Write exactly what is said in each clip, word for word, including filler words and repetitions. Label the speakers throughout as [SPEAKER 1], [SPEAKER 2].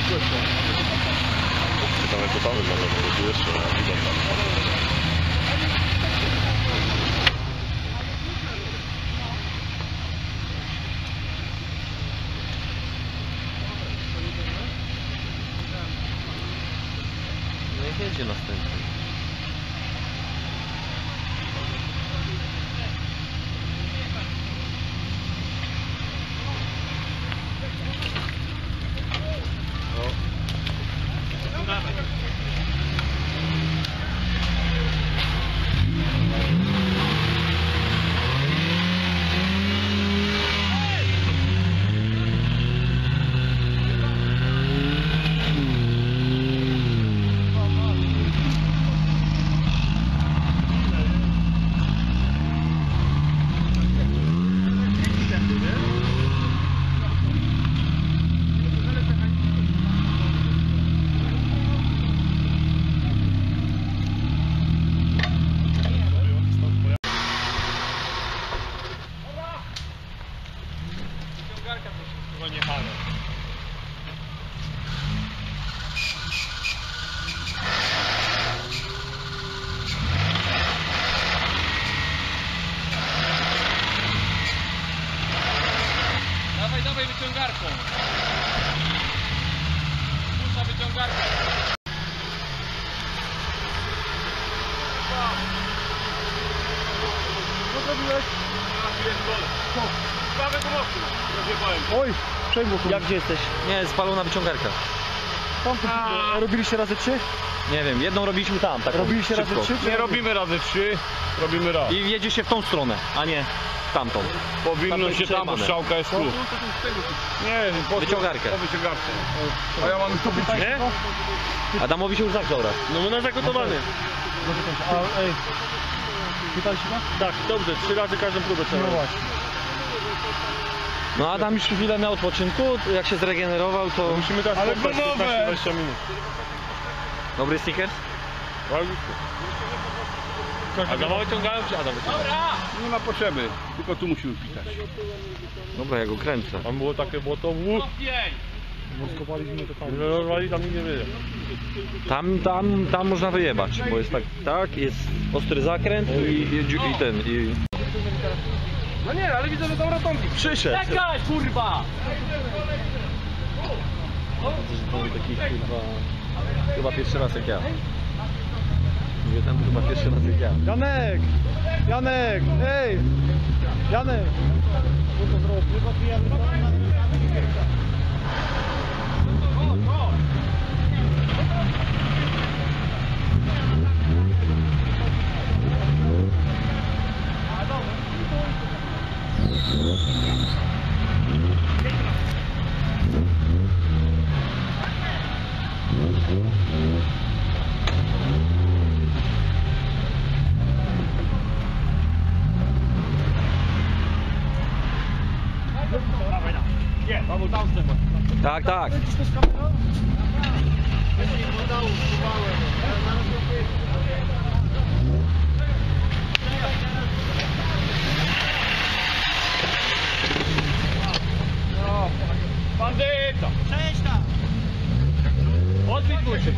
[SPEAKER 1] Ciekawe co tam wygląda, bo tu jeszcze wygląda.
[SPEAKER 2] No i jedzie następny.
[SPEAKER 3] Dawaj, dawaj wyciągarką. Puszcza wyciągarkę.
[SPEAKER 4] Co zrobiłeś? Co?
[SPEAKER 1] Prawy pomocy, rozjebałem.
[SPEAKER 4] Oj, przejmuj.
[SPEAKER 2] Jak gdzie jesteś? Nie, spalona wyciągarka.
[SPEAKER 4] Tam to robiliście razy trzy?
[SPEAKER 2] Nie wiem, jedną robiliśmy tam, tak.
[SPEAKER 4] Robiliście razy
[SPEAKER 2] szybko.
[SPEAKER 4] trzy?
[SPEAKER 1] Nie robimy razy trzy, robimy raz.
[SPEAKER 2] I jedzie się w tą stronę, a nie tamtą.
[SPEAKER 1] Powinno się tam, bo strzałka jest tu. Nie, po
[SPEAKER 2] Wyciągarkę.
[SPEAKER 1] Po wyciągarkę. A ja mam to być, nie?
[SPEAKER 2] Adamowi się już zagrzał raz.
[SPEAKER 3] No my na zagotowany.
[SPEAKER 4] A, ej, pytaliście nas?
[SPEAKER 3] Tak, dobrze, trzy razy każdą próbę trzeba.
[SPEAKER 4] No właśnie.
[SPEAKER 2] No Adam już chwilę miał odpoczynku, jak się zregenerował to...
[SPEAKER 3] Musimy teraz
[SPEAKER 1] Ale
[SPEAKER 3] pospać
[SPEAKER 1] gotowe!
[SPEAKER 3] piętnaście dwadzieścia minut.
[SPEAKER 2] Dobry stickers?
[SPEAKER 3] Adama wyciągałem czy Adam wyciągałem?
[SPEAKER 1] Nie ma potrzeby, tylko tu musimy pitać.
[SPEAKER 2] Dobra, ja go kręcę.
[SPEAKER 3] Tam było takie błoto, łup.
[SPEAKER 4] Rozkopaliśmy to tam.
[SPEAKER 3] Rozwali, tam nikt nie wyje.
[SPEAKER 2] Tam, tam, tam można wyjebać, bo jest tak, tak, jest ostry zakręt i, i, i ten, i...
[SPEAKER 3] No nie, ale widzę, że tam ratunki.
[SPEAKER 2] Przyszedł!
[SPEAKER 3] Czekaj, kurwa!
[SPEAKER 2] Widzę, że to był taki chyba... Chyba pierwszy raz jak ja. Mówię tam chyba pierwszy raz jak ja.
[SPEAKER 4] Janek! Janek! Ej! Janek! Co to zrobił?
[SPEAKER 2] Tak, tak.
[SPEAKER 3] Bandyta! Cześć tam! Odbić musi.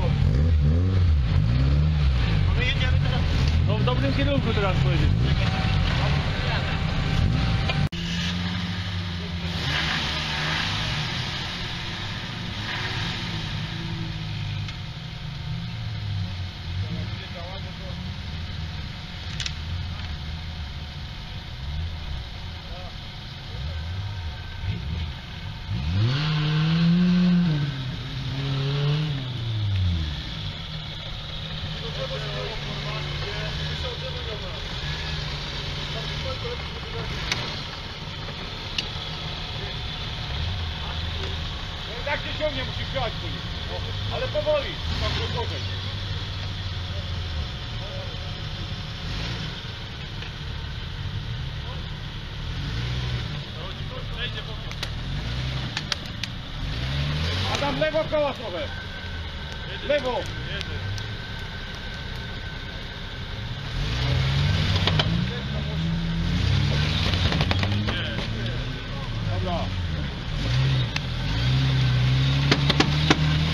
[SPEAKER 3] My jedziemy teraz. No w dobrym kierunku teraz pojedziemy. Tak się ciągnie, musi wziąć po nim. No, ale powoli, tam gorzej. Adam, lewo koła trochę. Lewo. Dobra.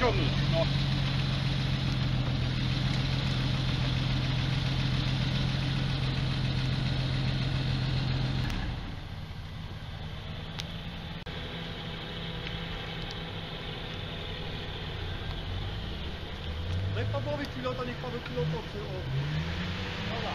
[SPEAKER 3] ciągnij. No.
[SPEAKER 4] Daj Pawłowi pilota, niech Paweł pilotowcy. O. Dobra.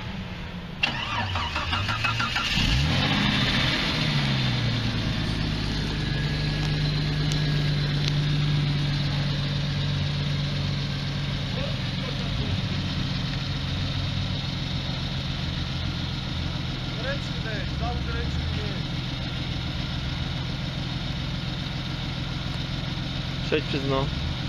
[SPEAKER 4] Ręczny weź, dał ręczny weź.
[SPEAKER 2] Przejdź przez dno.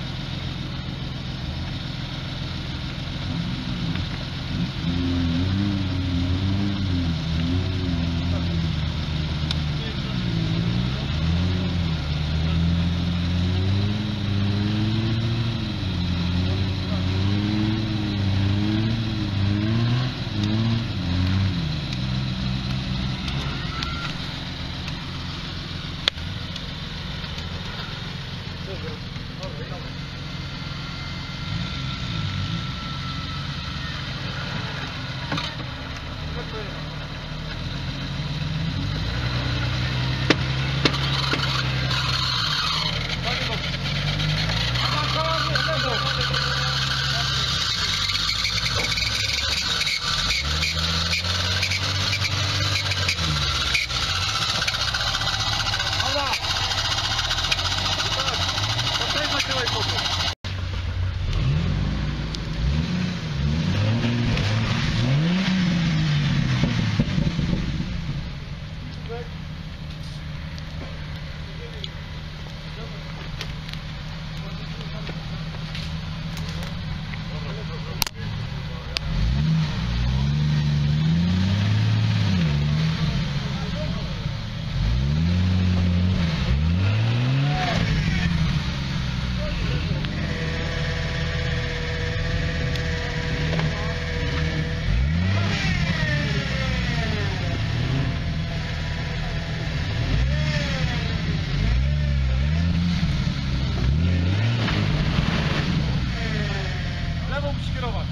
[SPEAKER 3] Lewą musisz kierować.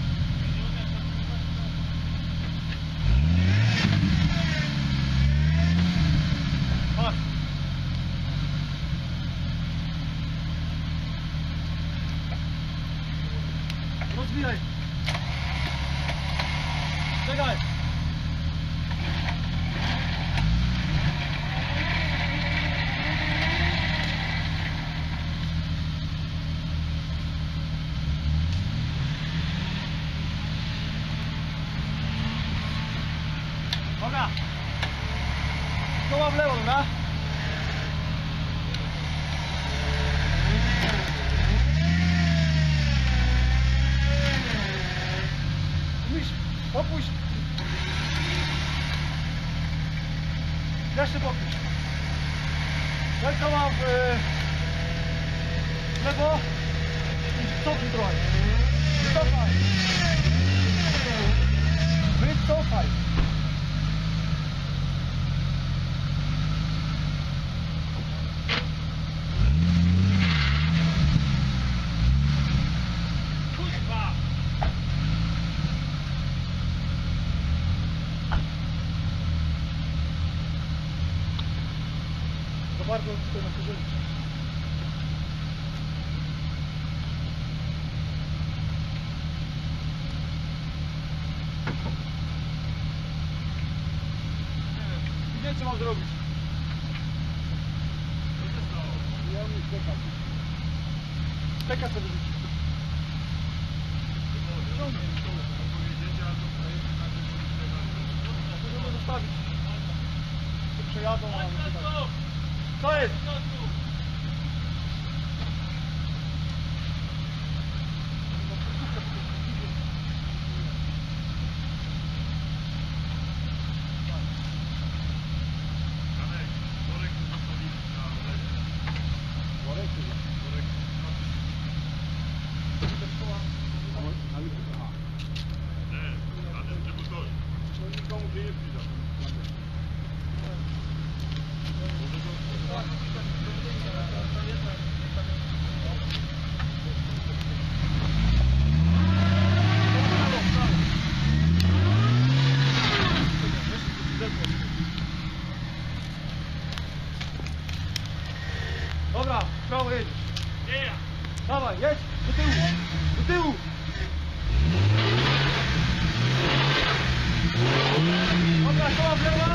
[SPEAKER 3] Patrz.
[SPEAKER 4] Rozwijaj. Czekaj. Dobra. Koła w lewo, dobra? Musisz opuść. Jeszcze popuść. Jak koła w w lewo i cofnij trochę. Wycofaj. Wycofaj. To bardzo tutaj na porządku. Nie wiem, co mam zrobić. Ja mi steka. Steka sobie rzucić. Ciągnij. Możemy zostawić. Tu przejadą, a my tutaj. Co jest?
[SPEAKER 3] Nikomu się nie przyda.
[SPEAKER 4] Dobra, w prawo jedź.
[SPEAKER 3] Nie,
[SPEAKER 4] Dawaj, jedź, do tyłu, do tyłu. Dobra, koła w lewo.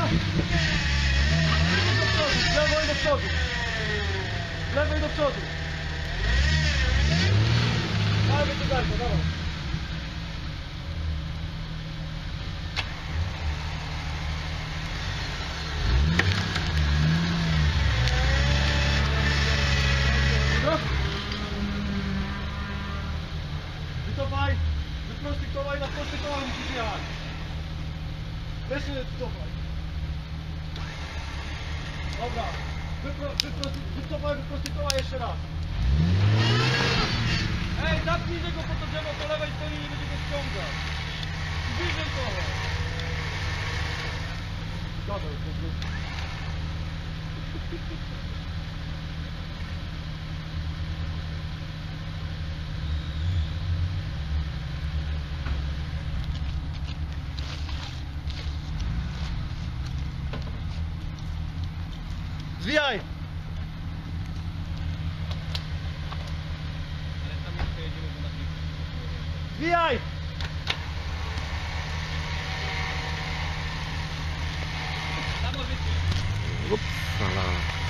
[SPEAKER 4] Do przodu, w lewo i do przodu. W lewo i do przodu. Dawaj, wyciągajcie, dawaj. Wycofaj, wyprosty koła i na prosty koła musisz jechać. Jeszcze wycofaj. Dobra, Wypro, wyprosty, wycofaj, wyprosty koła jeszcze raz. Ej, zapnij tego po to drzewo po lewej stronie, nie będzie go ściągać. Bliżej koła. Gadaj, po prostu. Zwijaj! Zwijaj!
[SPEAKER 2] Upsala.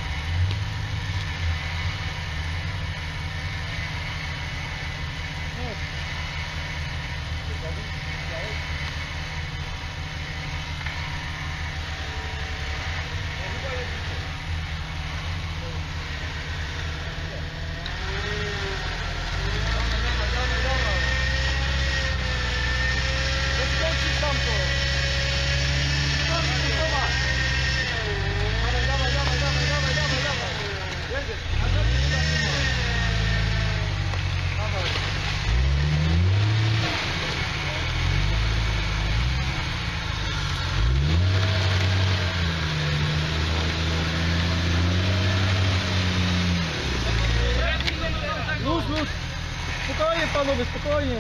[SPEAKER 4] Luz, luz! Spokojnie panowie, spokojnie!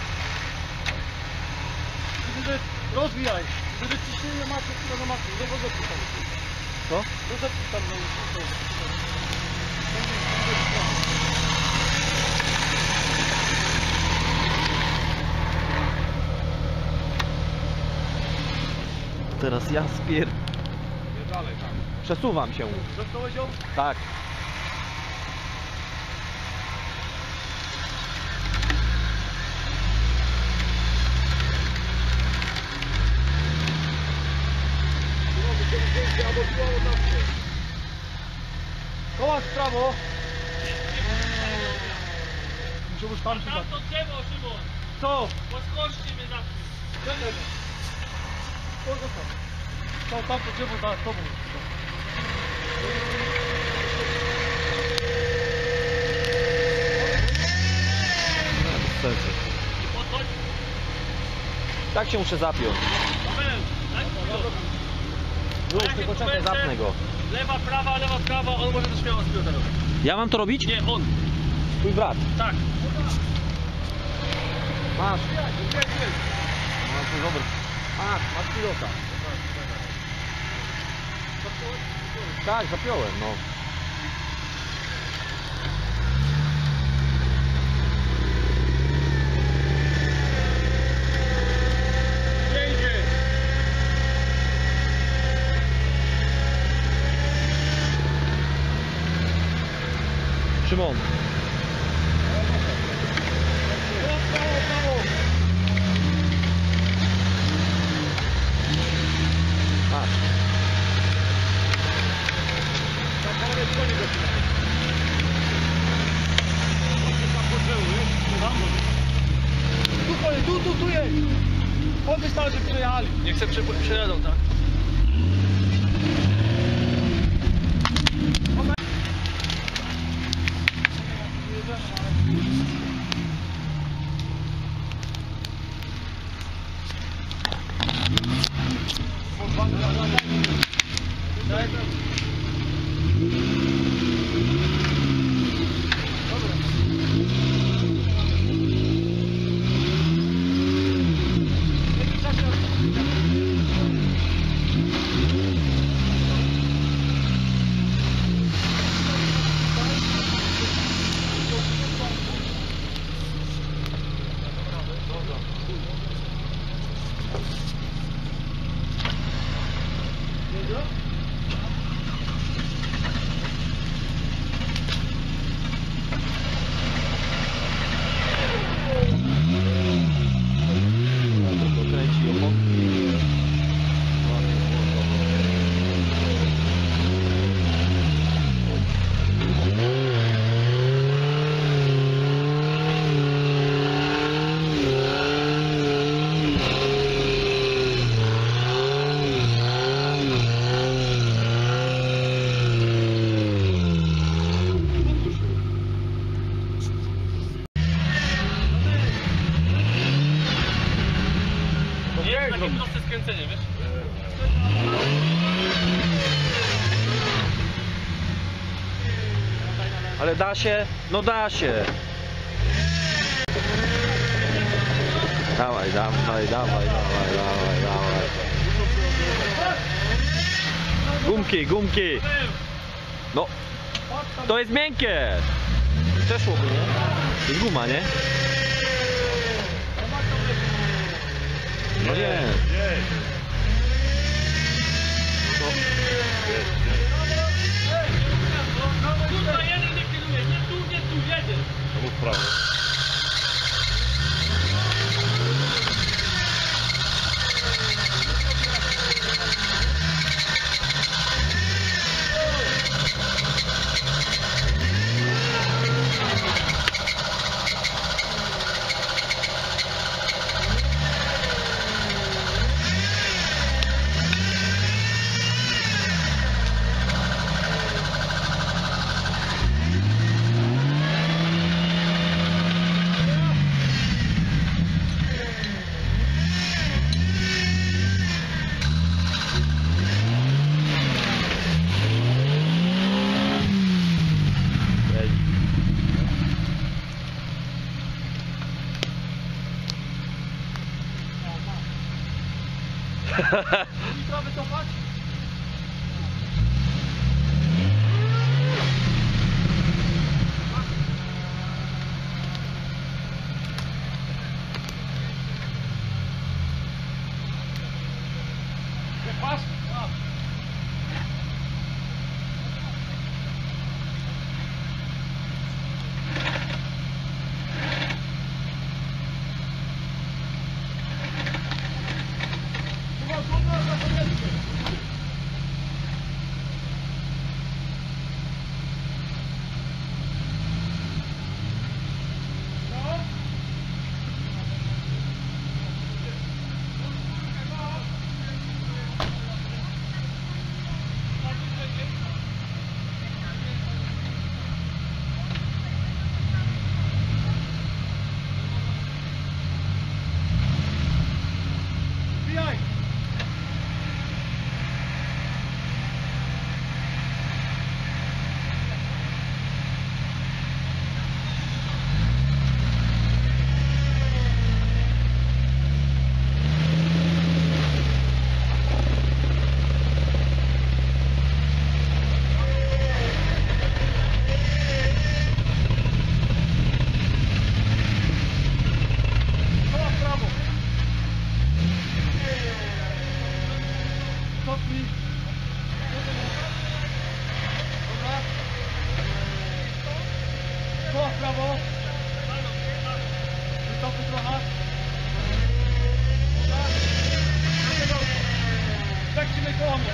[SPEAKER 4] Widzę, że rozwijaj! Widzę, że ciśnienie macie, które na masę. Do rozepnij tam.
[SPEAKER 2] Co?
[SPEAKER 4] Rozepnij tam na
[SPEAKER 2] Teraz ja spier...
[SPEAKER 1] Nie dalej, tak.
[SPEAKER 2] Przesuwam się.
[SPEAKER 4] Zamknąłeś ją?
[SPEAKER 2] Tak.
[SPEAKER 4] Koła w prawo! Muszę już tam się
[SPEAKER 3] tam to drzewo, Szymon.
[SPEAKER 4] Co?
[SPEAKER 3] Podskoczcie mnie za tym.
[SPEAKER 4] Kogo tam? To tam to drzewo za tobą.
[SPEAKER 2] Bez sensu.
[SPEAKER 3] Podchodź.
[SPEAKER 2] Tak się muszę zapiąć.
[SPEAKER 3] Paweł, daj mi to.
[SPEAKER 2] Już, tylko czekaj, zapnę go.
[SPEAKER 3] Lewa, prawa, lewa, prawa, on może to śmiało z pilota robić.
[SPEAKER 2] Ja mam to robić?
[SPEAKER 3] Nie, on.
[SPEAKER 2] Twój brat.
[SPEAKER 3] Tak.
[SPEAKER 2] Masz. Masz, to dobry. Masz, masz pilota. Tak, zapiąłem, no.
[SPEAKER 3] Nie idzie.
[SPEAKER 2] Szymon. Masz.
[SPEAKER 4] Tu, kolej, tu, tu, tu jest! Powiedz tam, że przejechali.
[SPEAKER 3] Nie chcę przejadą, tak?
[SPEAKER 2] Ale da się? No da się. Dawaj, dawaj, dawaj, dawaj, dawaj, dawaj. Gumki, gumki. No, to jest miękkie. Przeszłoby, nie? To jest guma, nie? No nie.
[SPEAKER 4] Kurwa, jeden nie kieruje, nie tu, nie tu, jedzie.
[SPEAKER 1] To mów prawo.
[SPEAKER 4] Trzeba wycofać? Pas? Koła w prawo. Wycofy trochę. Tak ci koło mnie.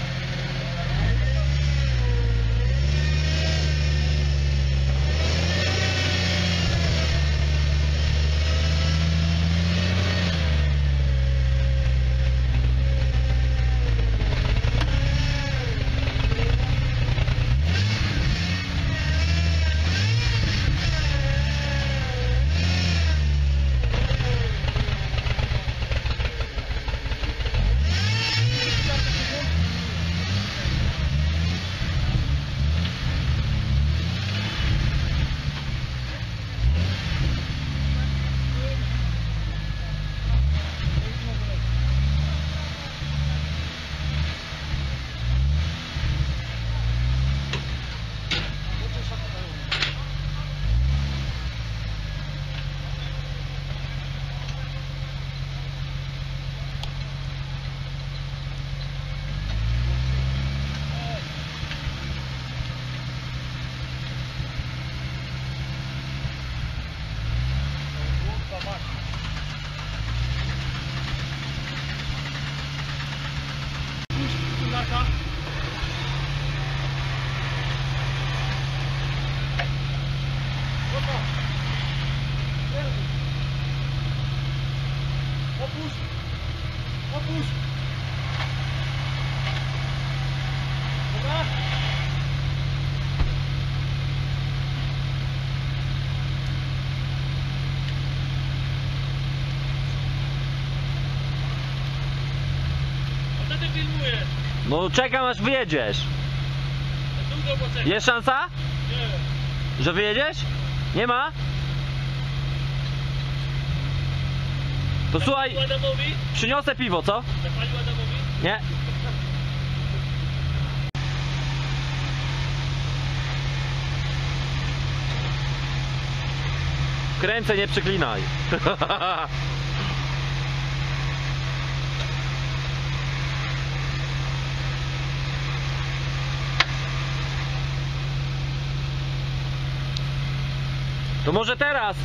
[SPEAKER 4] Opuść! Opuść! Dobra? A co ty filmujesz?
[SPEAKER 2] No czekam aż wyjedziesz.
[SPEAKER 4] Długo poczekaj.
[SPEAKER 2] Jest szansa?
[SPEAKER 4] Nie.
[SPEAKER 2] Że wyjedziesz? Nie ma? To słuchaj,
[SPEAKER 4] Adamowi?
[SPEAKER 2] przyniosę piwo, co?
[SPEAKER 4] Zapalił Adamowi?
[SPEAKER 2] Nie? Kręcę, nie przeklinaj. To może teraz?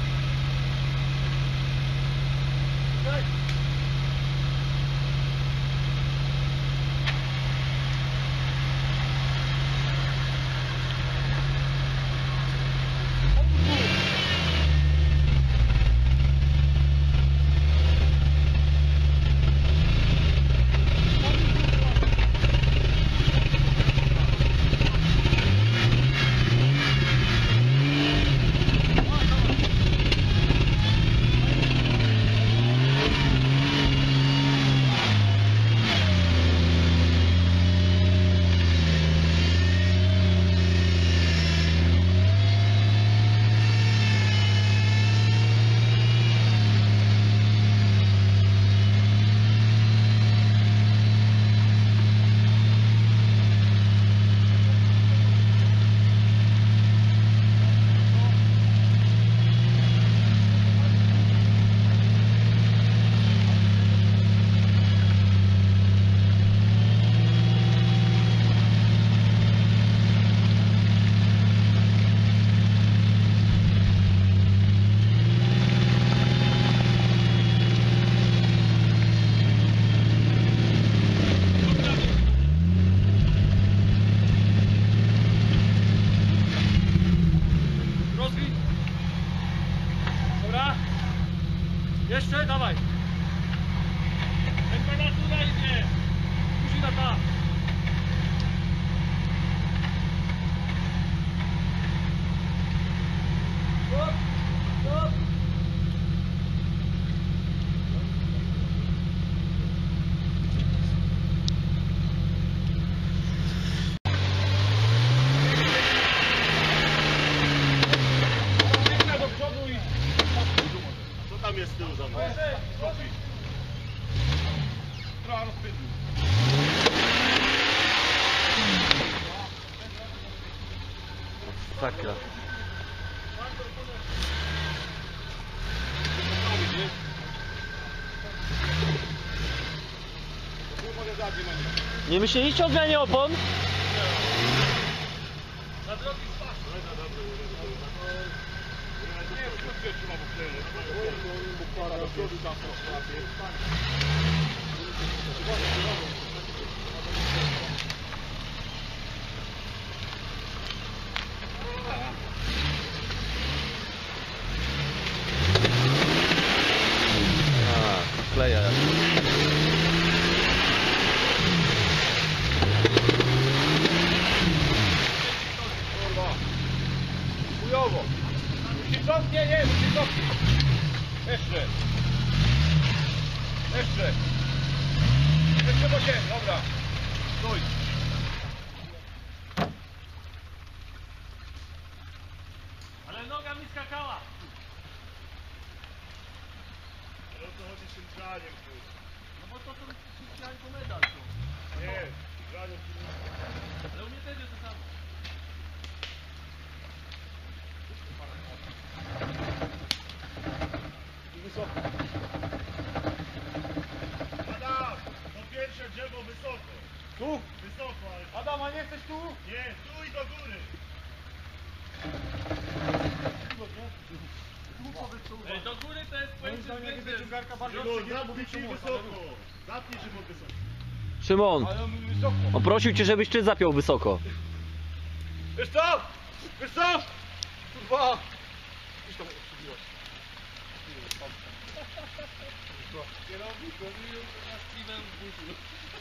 [SPEAKER 4] Rozwij. Dobra. Jeszcze, dawaj. Temperatura idzie. Musi na ta. Stop. Stop.
[SPEAKER 3] do przodu i... Co tam jest z tyłu za mną? Trochę rozpędził.
[SPEAKER 2] Sakra. Nie myśleliście o zmianie opon?
[SPEAKER 4] Na drogi spadł.
[SPEAKER 3] Nie, w skrócie trzeba mu
[SPEAKER 2] A, kleja.
[SPEAKER 3] chujowo. Musi cofnie, nie, musi cofnie. Jeszcze. Jeszcze. Jeszcze bo się, dobra. Stój.
[SPEAKER 4] Ale noga mi skakała.
[SPEAKER 3] Ale o co chodzi z tym graniem?
[SPEAKER 4] No bo to to chciałem po medal. To.
[SPEAKER 3] Nie, graniem.
[SPEAKER 4] Ale u mnie też jest to samo.
[SPEAKER 3] Wysoko. Adam, to pierwsze drzewo wysoko. Tu? Wysoko, ale... Adam, a nie chcesz tu? Nie, tu i do góry.
[SPEAKER 4] Ej, do góry to jest pojęcie względem.
[SPEAKER 3] Szymon, zapnij ci wysoko. Zapnij Szymon wysoko.
[SPEAKER 2] Szymon,
[SPEAKER 3] Ale on wysoko.
[SPEAKER 2] on prosił cię, żebyś ty zapiął wysoko.
[SPEAKER 3] Wiesz co? Wiesz co? Kurwa. Gdzieś tam odsuwiłaś. Kierownik, to już na Steven w busu.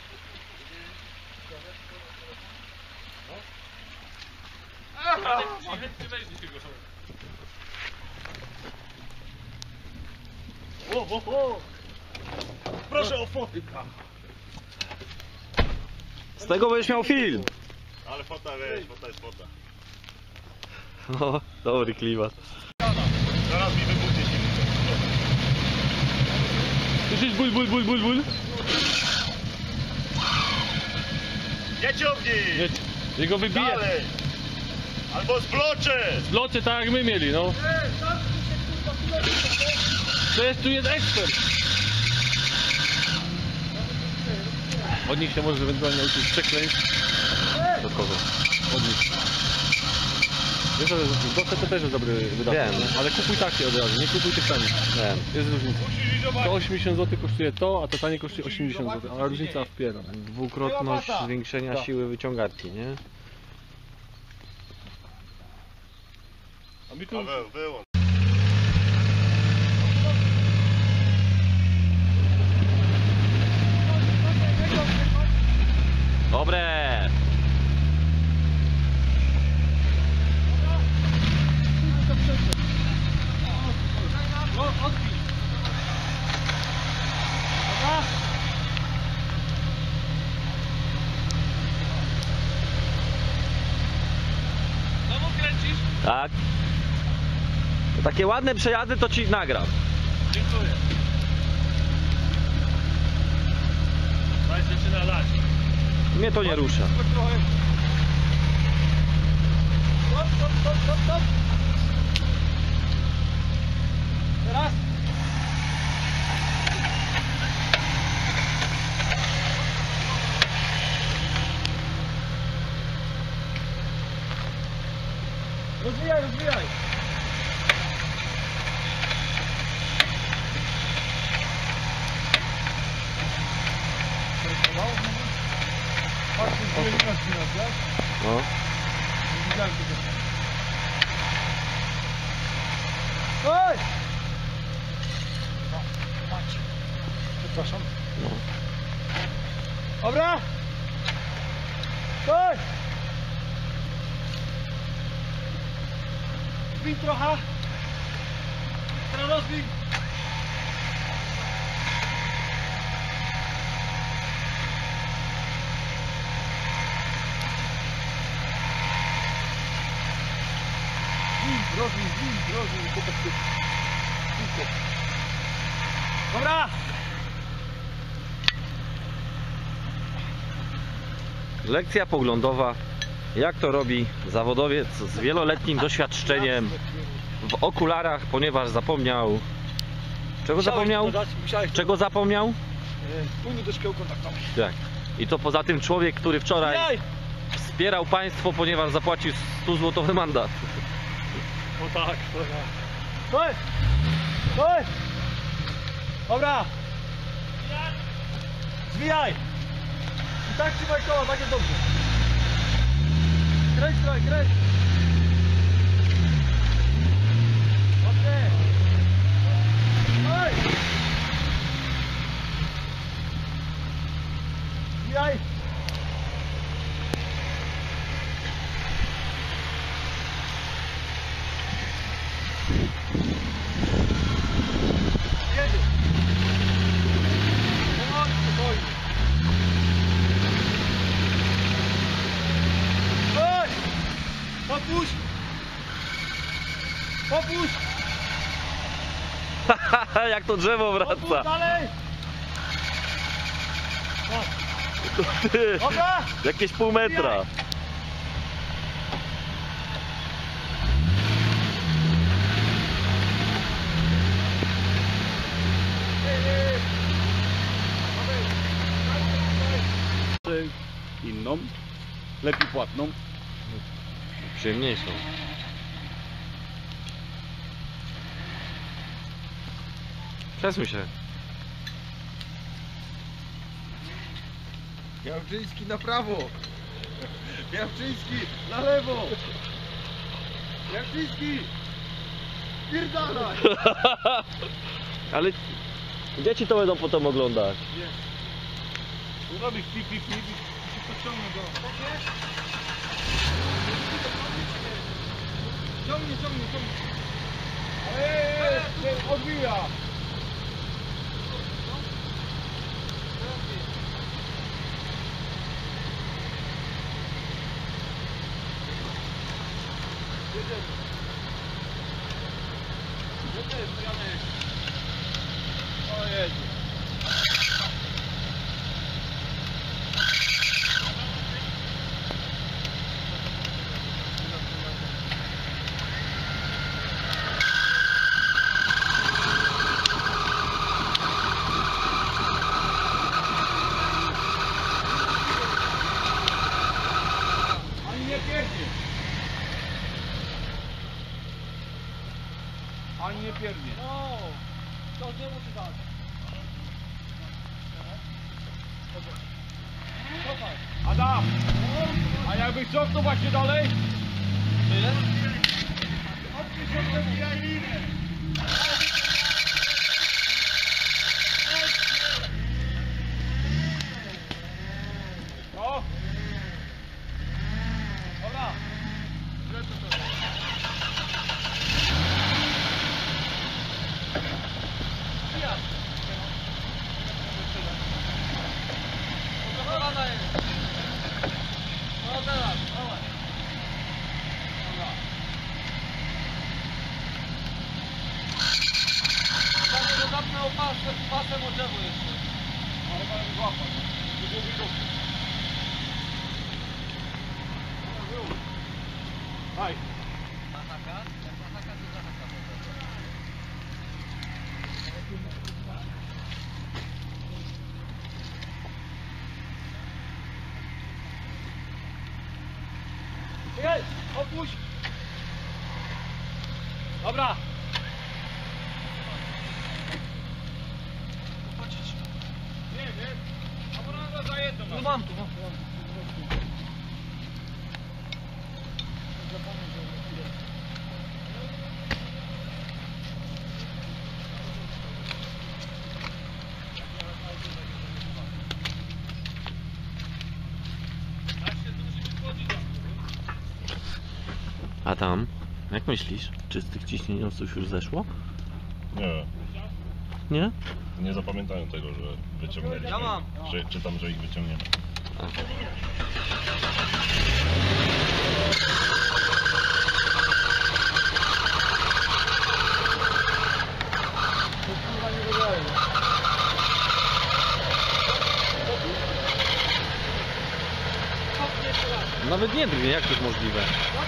[SPEAKER 3] O, o, o. Proszę o fotyka.
[SPEAKER 2] Z tego będziesz miał film.
[SPEAKER 3] Ale fota, wiesz, fota jest fota.
[SPEAKER 2] O, dobry klimat.
[SPEAKER 3] Zaraz mi wybuchnie silnik.
[SPEAKER 1] Słyszysz ból, ból, ból, ból, ból?
[SPEAKER 3] Nie ciągnij!
[SPEAKER 1] Nie, jego wybije.
[SPEAKER 3] Dalej! Albo zbloczę!
[SPEAKER 1] Zlocie tak jak my mieli, no. To jest, tu jest ekspert. Od nich się może ewentualnie uczyć przekleństw.
[SPEAKER 2] Do kogo?
[SPEAKER 1] Od nich. Wiesz, że zlocie to też jest dobry wydatek.
[SPEAKER 2] Wiem.
[SPEAKER 1] Ale kupuj takie od razu, nie kupuj tych tanich.
[SPEAKER 2] Wiem.
[SPEAKER 1] Jest różnica. To osiemdziesiąt złotych kosztuje to, a to tanie kosztuje osiemdziesiąt złotych. A różnica wpiera.
[SPEAKER 2] Dwukrotność zwiększenia siły wyciągarki, nie?
[SPEAKER 1] A mi tu...
[SPEAKER 3] Paweł, wyłącz.
[SPEAKER 2] Dobre!
[SPEAKER 4] No, odbij. Dobra? Znowu kręcisz?
[SPEAKER 2] Tak. To takie ładne przejazdy to ci nagram.
[SPEAKER 4] Dziękuję.
[SPEAKER 3] Daj, zaczyna lać.
[SPEAKER 2] Mnie to nie rusza.
[SPEAKER 4] Chodź trochę. Stop, stop, stop, stop, stop. Teraz. Rozwijaj, rozwijaj. Patrz, tu jest na spinach, tak?
[SPEAKER 2] No.
[SPEAKER 4] Nie widziałem tego. Oj! No, patrz. Przepraszam.
[SPEAKER 2] No.
[SPEAKER 4] Dobra! Stój! Zbiń trochę. Teraz rozbiń. Zbiń, rozbiń, zbiń, rozbiń. Tylko szybko. Szybko. Dobra!
[SPEAKER 2] Lekcja poglądowa. Jak to robi zawodowiec z wieloletnim doświadczeniem w okularach, ponieważ zapomniał. Czego zapomniał?
[SPEAKER 4] Musiałeś
[SPEAKER 2] Czego zapomniał?
[SPEAKER 4] Płynie do szkieł kontaktowych.
[SPEAKER 2] Tak. I to poza tym człowiek, który wczoraj
[SPEAKER 4] Jaj!
[SPEAKER 2] wspierał państwo, ponieważ zapłacił sto złotowy mandat.
[SPEAKER 4] No tak, trochę. Stój! Stój! Dobra! Zwijaj! I tak trzymaj koła, tak jest dobrze. Kręć trochę, kręć! Okej! Oj! Zwijaj! Jedzie! No, spokojnie. Oj! Popuść! Popuść!
[SPEAKER 2] Jak to drzewo
[SPEAKER 4] Popuść
[SPEAKER 2] wraca.
[SPEAKER 4] dalej! O,
[SPEAKER 2] Ty,
[SPEAKER 4] dobra!
[SPEAKER 2] jakieś pół metra.
[SPEAKER 1] Inną, lepiej płatną.
[SPEAKER 2] Przyjemniejszą. Przesuń się.
[SPEAKER 4] Białczyński na prawo! Białczyński na lewo! Białczyński! Pierdalaj!
[SPEAKER 2] Ale dzieci to będą potem oglądać.
[SPEAKER 4] Robisz pi, pi, pi, pi, się podciągnę go. Ciągnij, ciągnij, ciągnij. Eee, się odbija. Jedziemy. Jedziemy, Janek. O, jedzie. Ani nie pierdnie. Ani nie pierdnie. No, to nie musi dać. Cofaj. Adam! A jakbyś cofnął właśnie dalej? Tyle? Odpisz się od linę. O! Dobra. Zachowana jest. No teraz, dawaj. Dobra. Zaraz go zapnął pasem, pasem o drzewo jeszcze. Ale mamy złapać. Nie było widoku. Haj. Zahaka? Jak zahaka, to zahaka. Ej, opuść! Dobra! Nie wiem. A może nas za jedno. No mam tu, mam tu.
[SPEAKER 2] A tam, jak myślisz, czy z tych ciśnieniowców już zeszło?
[SPEAKER 3] Nie,
[SPEAKER 2] Nie?
[SPEAKER 3] nie zapamiętają tego, że wyciągnęliśmy.
[SPEAKER 4] Ja mam.
[SPEAKER 3] Że, czytam, że ich wyciągniemy.
[SPEAKER 2] Nawet nie drgnie, jak to jest możliwe?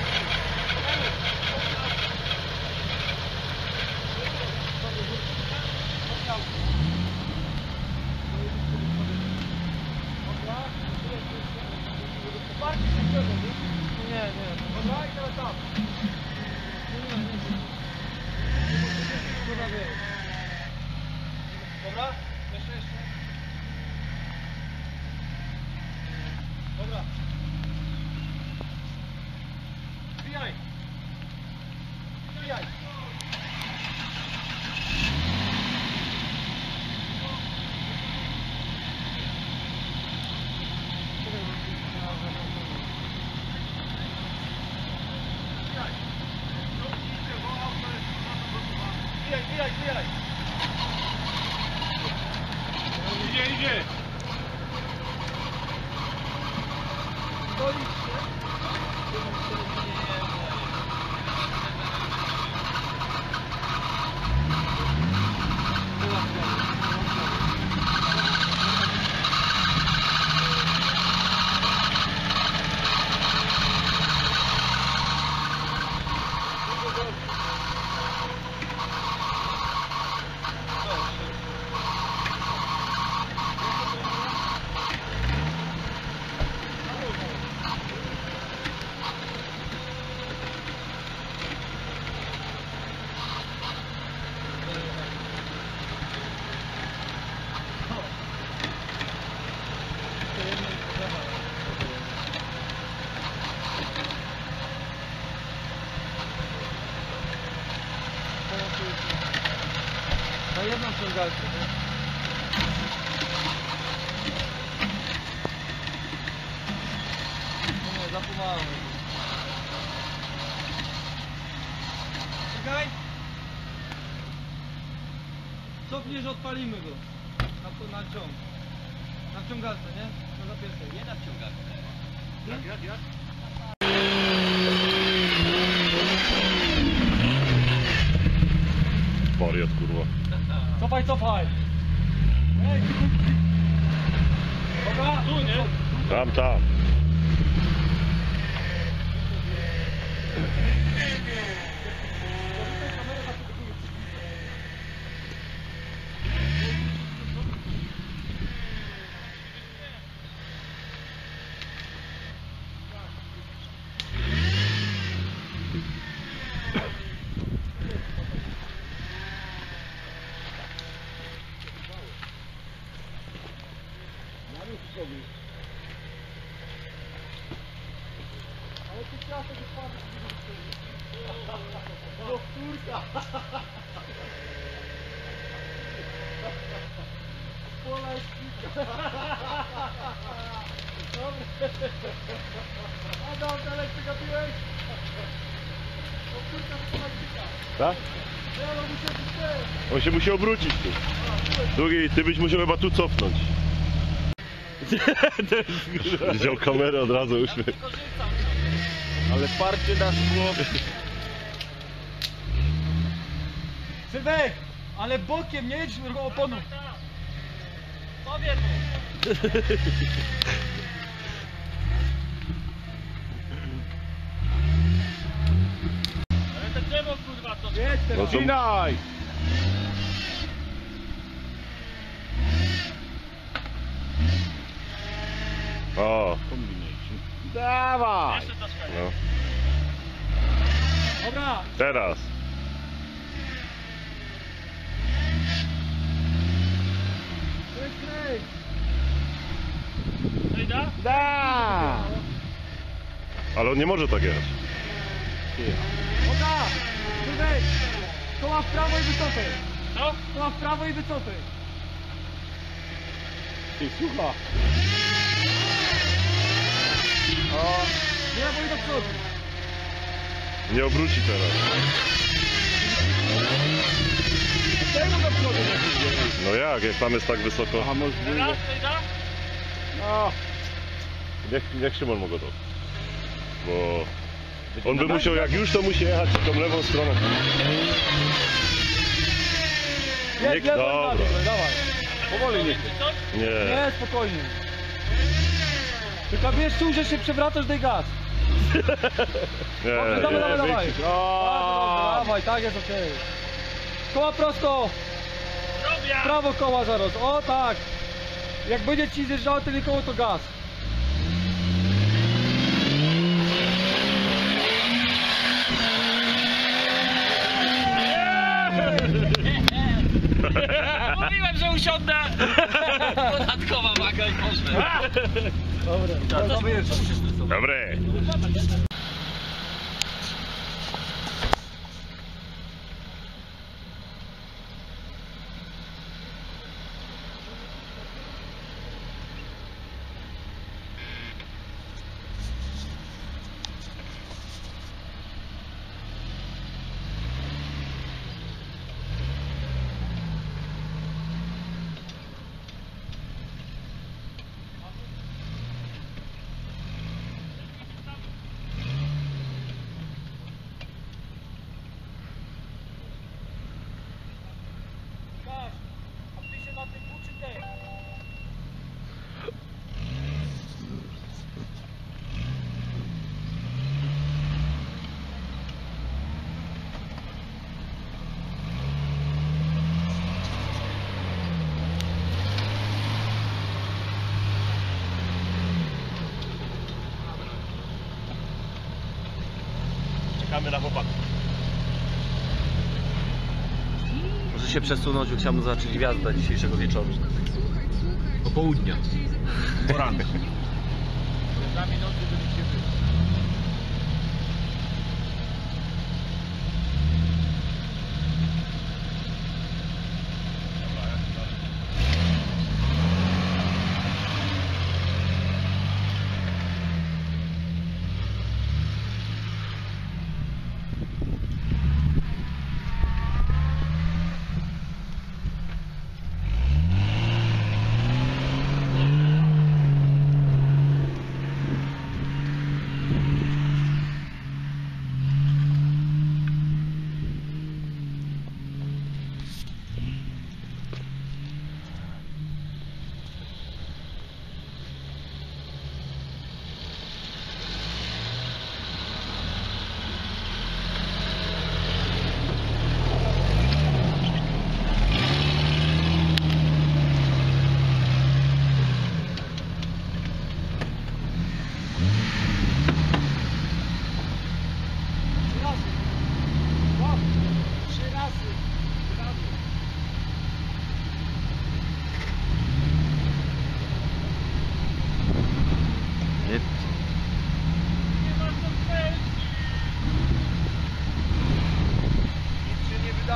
[SPEAKER 4] Nie, nie. Dobra, i teraz tam. Nie, nie, nie. Dobra, wiem. Dobra? Jeszcze, jeszcze. Dobra. Wbijaj. Wbijaj. Wbijaj, wbijaj, wbijaj.
[SPEAKER 3] Idzie, idzie!
[SPEAKER 4] Stoisz na jedną ciągalkę, nie? No nie, zapomniałem. Czekaj! Cofniesz, odpalimy go. Na, to- na ciąg. Na ciągalce, nie? Na zapięte. Nie na ciągalce. Jak, jak, jak?
[SPEAKER 3] wariat, kurwa.
[SPEAKER 4] Cofaj, cofaj. Ej, dobra, tu, nie?
[SPEAKER 3] Tam, tam.
[SPEAKER 4] Ale ty chciałeś tego spadać. No kurka. Pola jest kilka. Dobra. Adam, dalej przegapiłeś? No kurka, to pola kilka.
[SPEAKER 3] Tak?
[SPEAKER 4] Ja no muszę być ty.
[SPEAKER 3] On się musi obrócić tu. Długi, ty byś musiał chyba tu cofnąć. Wziął kamerę od razu uśmiech.
[SPEAKER 2] Ale parcie na szkło.
[SPEAKER 4] Sylwek, ale bokiem, nie jedź oponą. Powiem mu. Ale to drzewo kurwa to. Jedź
[SPEAKER 3] No
[SPEAKER 4] teraz.
[SPEAKER 3] to...
[SPEAKER 2] Cinaj!
[SPEAKER 3] O,
[SPEAKER 2] Dawaj!
[SPEAKER 4] Jeszcze troszkę.
[SPEAKER 3] no.
[SPEAKER 4] Dobra.
[SPEAKER 3] Teraz.
[SPEAKER 4] Kręć, kręć. Ejda?
[SPEAKER 2] Da!
[SPEAKER 3] Ale on nie może tak jechać.
[SPEAKER 4] Oda! Sylwek! Koła w prawo i wycofaj. Co? Koła w prawo i wycofaj.
[SPEAKER 2] Ty, słucha.
[SPEAKER 4] O. W lewo i do przodu.
[SPEAKER 3] Nie obróci teraz.
[SPEAKER 4] Czemu do przodu?
[SPEAKER 3] No jak, jak tam jest tak wysoko?
[SPEAKER 2] A może
[SPEAKER 4] Raz, Ejda?
[SPEAKER 2] No.
[SPEAKER 3] Niech, niech Szymon mogło to. Bo on by musiał, jak już to musi jechać tą lewą stroną.
[SPEAKER 4] Jedź,
[SPEAKER 3] Nie-
[SPEAKER 4] lewo i
[SPEAKER 3] dobra.
[SPEAKER 4] prawo, dawaj.
[SPEAKER 2] Powoli nie.
[SPEAKER 3] Nie.
[SPEAKER 4] Nie, spokojnie. Tylko wiesz tu, że się przewracasz, daj gaz.
[SPEAKER 3] Nie,
[SPEAKER 4] Dobrze,
[SPEAKER 3] nie,
[SPEAKER 4] dawaj, dawaj, dawaj.
[SPEAKER 3] większość-
[SPEAKER 4] Bardzo dobrze, dawaj, tak jest okej. Koła prosto. W prawo koła zaraz, o tak. Jak będzie ci zjeżdżało tylko koło, to gaz.
[SPEAKER 5] Mówiłem, że usiądę! Dodatkowa waga i poszedł.
[SPEAKER 4] Dobra, to wiesz.
[SPEAKER 3] Dobre.
[SPEAKER 4] Gaz. A ty się na tym uczy też.
[SPEAKER 3] Czekamy na chłopaków.
[SPEAKER 2] Może się przesunąć, bo chciałbym zobaczyć gwiazdę dzisiejszego wieczoru. Popołudnia. Poranku.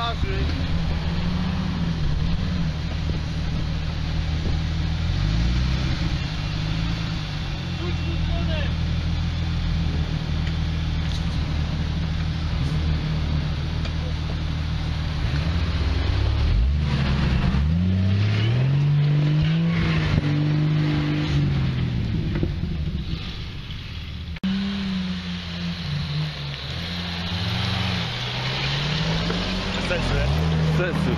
[SPEAKER 3] Waży.
[SPEAKER 2] Sensu.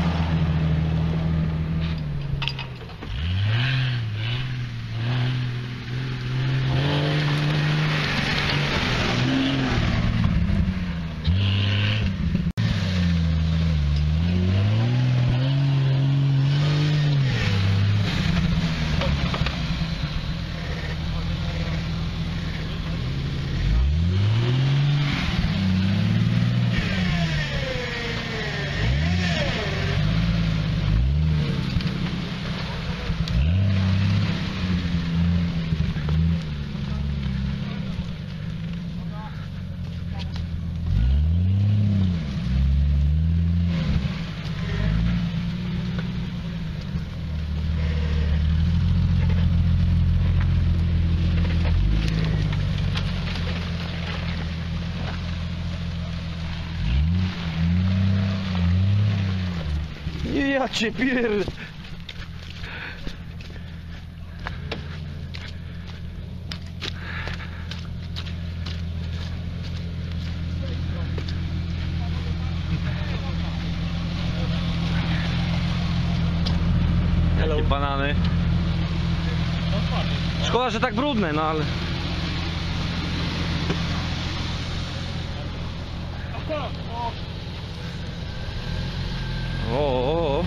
[SPEAKER 2] Ja cię pier... Jakie banany. Szkoda, że tak brudne, no ale... O, o, o.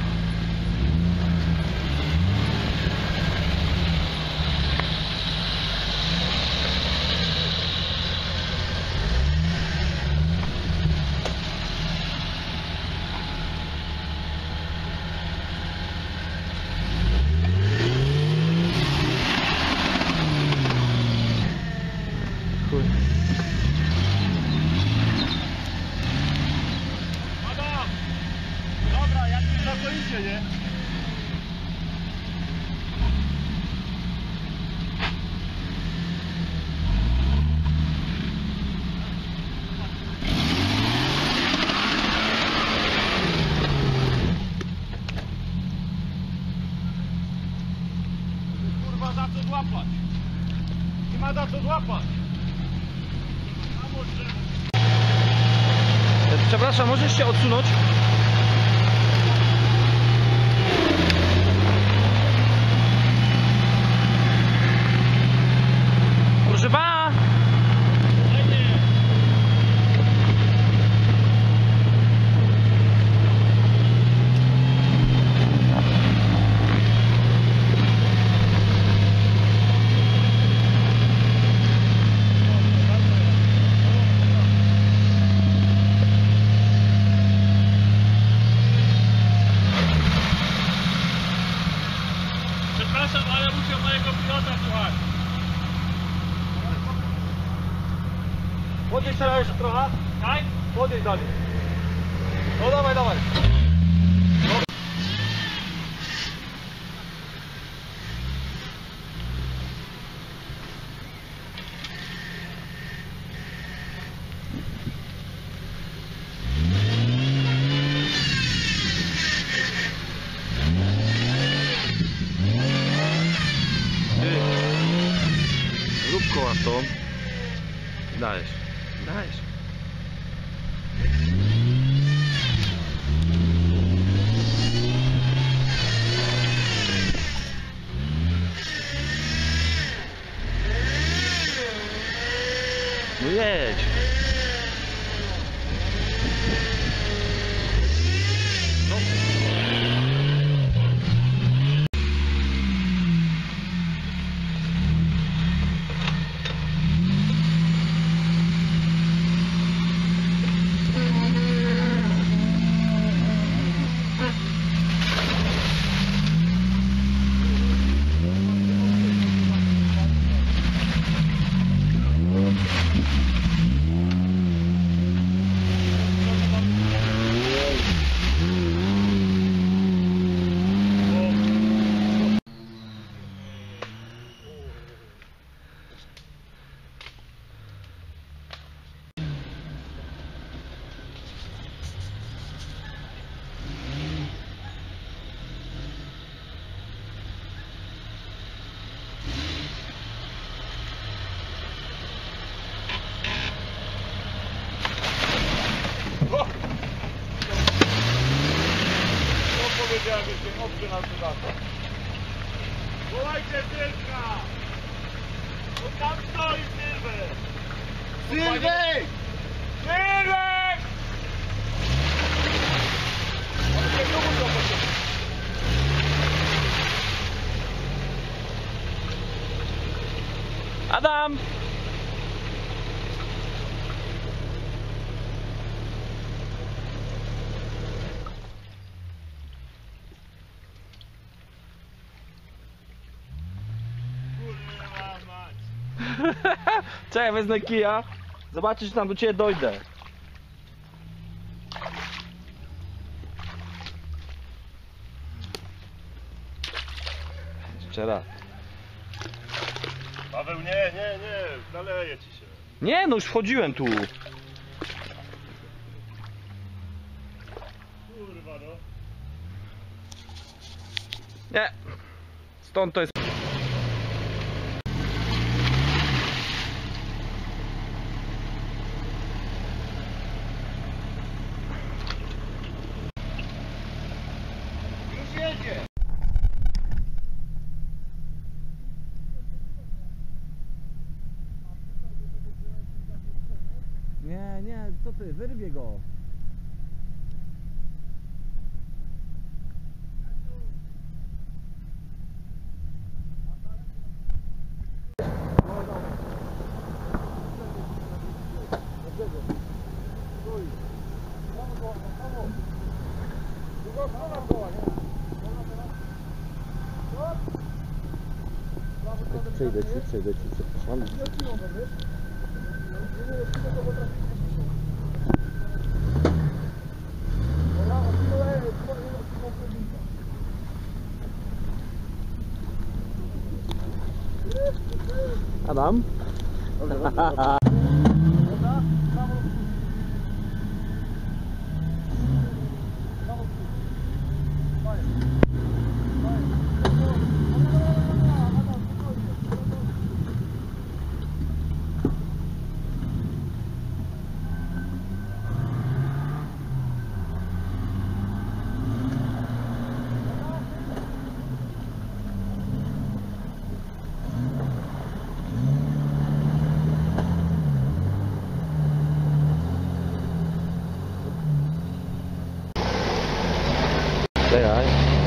[SPEAKER 2] Chuj.
[SPEAKER 3] Adam! Dobra, jak już na to idzie, nie? Kurwa, za co złapać? Nie ma za co złapać. A może...
[SPEAKER 2] Przepraszam, możesz się odsunąć? Proszę pana!
[SPEAKER 3] Przepraszam, ale muszę mojego pilota słuchać.
[SPEAKER 4] Podnieś teraz jeszcze trochę.
[SPEAKER 3] Tak?
[SPEAKER 4] Podnieś dalej. No dawaj, dawaj.
[SPEAKER 2] Rób koła w tą. Dajesz. Dajesz.
[SPEAKER 3] wiedział, jak się oprze na sydata. Wołajcie Sylwka! Bo tam stoi Sylwek! Sylwek! Sylwek!
[SPEAKER 2] Adam!
[SPEAKER 3] Kurwa mać!
[SPEAKER 2] Czekaj, wezmę kija. Zobaczysz, czy tam do ciebie dojdę. Jeszcze raz.
[SPEAKER 3] Paweł, nie, nie, nie, naleje ci się.
[SPEAKER 2] Nie, no już wchodziłem tu.
[SPEAKER 3] Kurwa no.
[SPEAKER 2] Nie. Stąd to jest...
[SPEAKER 3] Już jedzie!
[SPEAKER 2] Nie, nie, co ty, wyrwie go. Przejdę ci, przejdę ci, przepraszam. Adam? Czekaj.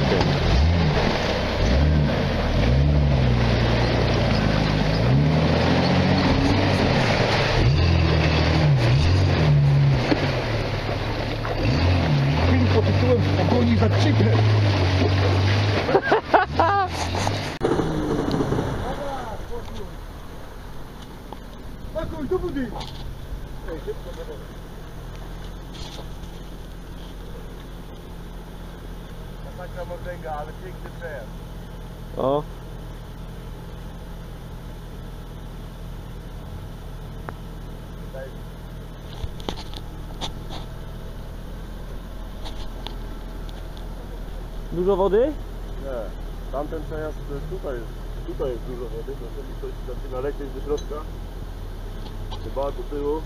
[SPEAKER 3] Film pod tytułem W pogoni za chipem. Pakuj, do budy! Ej, szybko, do wody. Masakra mordęga, ale piękny przejazd.
[SPEAKER 2] O. Dużo wody?
[SPEAKER 3] Nie, tamten przejazd to jest tutaj, jest, tutaj jest dużo wody, to jeżeli ktoś zaczyna lecieć do środka, chyba do tyłu.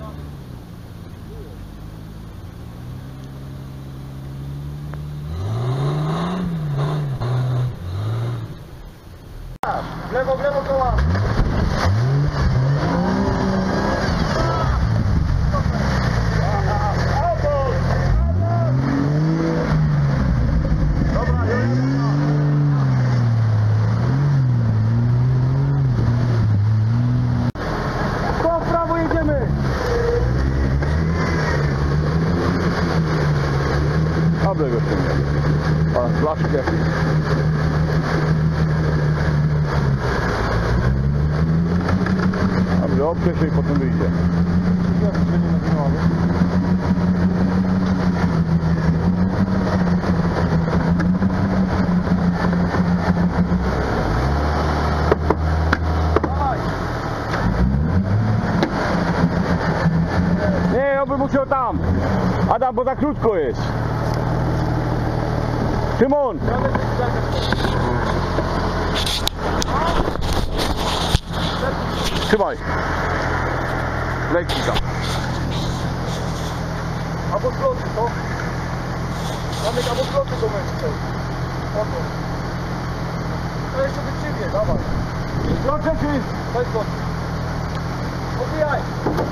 [SPEAKER 3] W lewo, w lewo koła. Dobra, koła w prawo jedziemy. Dobrze go ściągnie. A, flaszkę. Dobrze, obcie się i potem wyjdzie. Nie, ja bym musiał tam. Adam, bo za krótko jest. Szymon! Trzymaj. Leci tam. Albo sloty, to? Mamy albo sloty do mnie tutaj. Oto. To jeszcze wytrzymie, dawaj. Proszę ci. Daj sloty. Odbijaj.